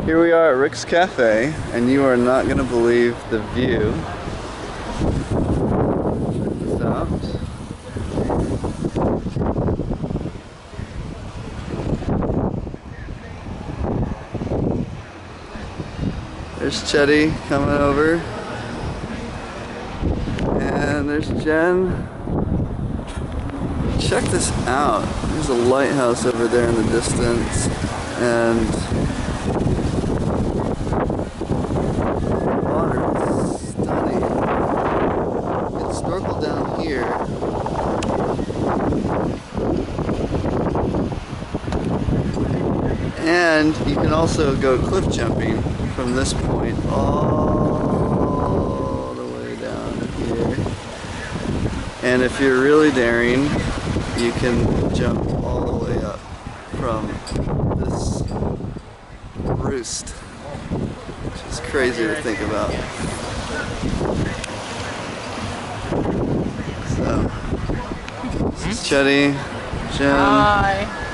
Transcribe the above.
Here we are at Rick's Cafe, and you are not going to believe the view. Check this out. There's Chetty coming over, and there's Jen. Check this out. There's a lighthouse over there in the distance, and the water is stunning. You can snorkel down here. And you can also go cliff jumping from this point all the way down here. And if you're really daring, you can jump all the way up from this roost, which is crazy to think about. So, this is Chetty, Jen. Hi.